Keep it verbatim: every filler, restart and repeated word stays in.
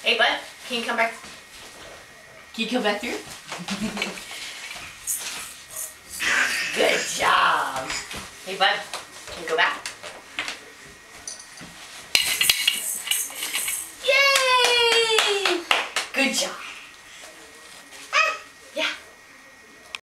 Hey, bud, can you come back? Can you come back through? Good job. Hey, bud, can you go back?